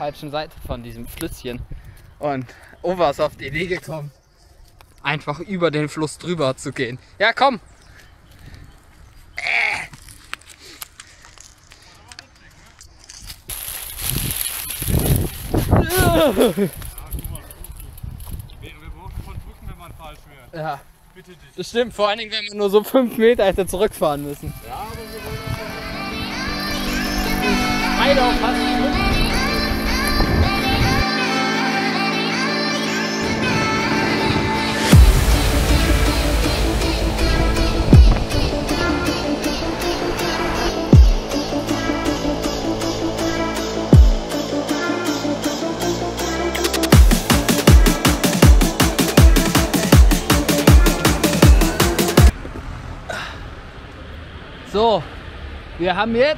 falschen Seite von diesem Flüsschen. Und Ova ist auf die Idee gekommen, einfach über den Fluss drüber zu gehen. Ja, komm! Ja, bitte dich. Das stimmt, vor allen Dingen, wenn wir nur so 5 Meter hätte zurückfahren müssen. Ja, aber wir wollen beide auf fast So, wir haben jetzt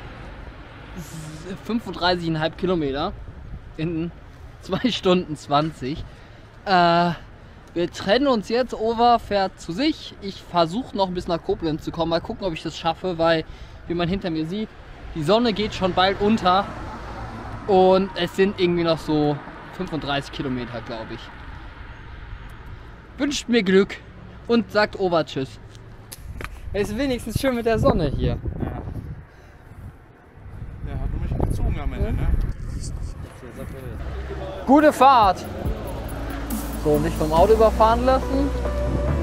35,5 Kilometer in 2 Stunden 20. Wir trennen uns jetzt, Ova fährt zu sich. Ich versuche noch bis nach Koblenz zu kommen. Mal gucken, ob ich das schaffe, weil, wie man hinter mir sieht, die Sonne geht schon bald unter. Und es sind irgendwie noch so 35 Kilometer, glaube ich. Wünscht mir Glück und sagt Ova Tschüss. Es ist wenigstens schön mit der Sonne hier. Ja. Ja, hat mich gezogen am Ende, ne? Gute Fahrt! So, nicht vom Auto überfahren lassen.